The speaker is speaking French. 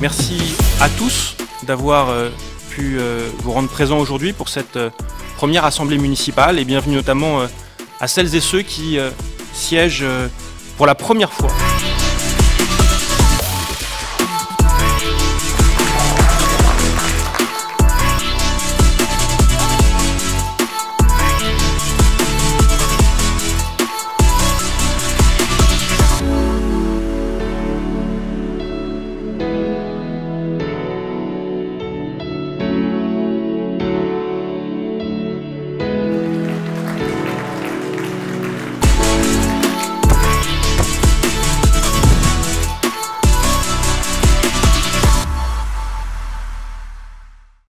Merci à tous d'avoir pu vous rendre présents aujourd'hui pour cette première assemblée municipale et bienvenue notamment à celles et ceux qui siègent pour la première fois.